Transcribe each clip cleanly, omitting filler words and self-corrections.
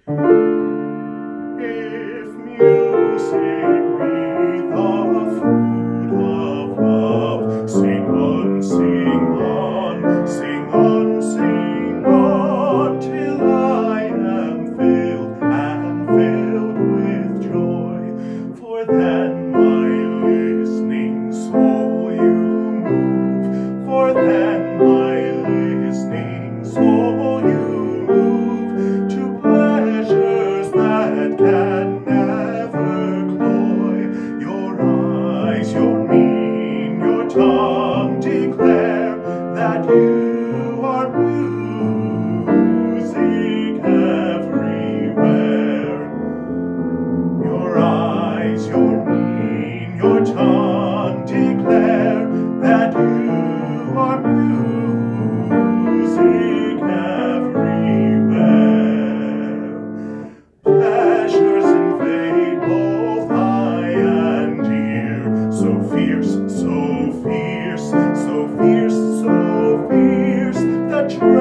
If music be the food of love, sing on, sing on, sing on, sing on, till I am filled with joy. For then my listening soul you move, for then my listening soul you move to pleasures that can never cloy. Your eyes, your mien, your tongue declare that you are music everywhere. Your eyes, your mien, your tongue declare that you are music everywhere. Pleasures invade both eye and ear, so fierce, so fierce, so fierce, so fierce, the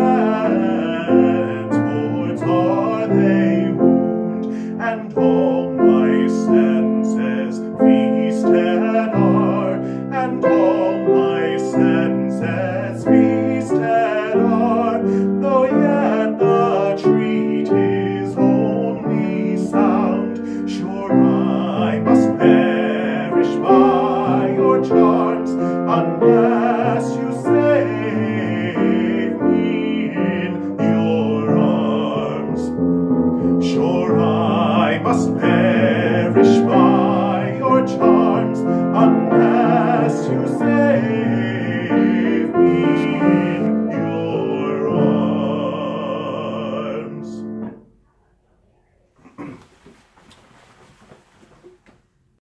transports are they wound, and all my senses feasted are, and all my senses feasted are, though yet the treat is only sound. Sure I must perish by your charms unless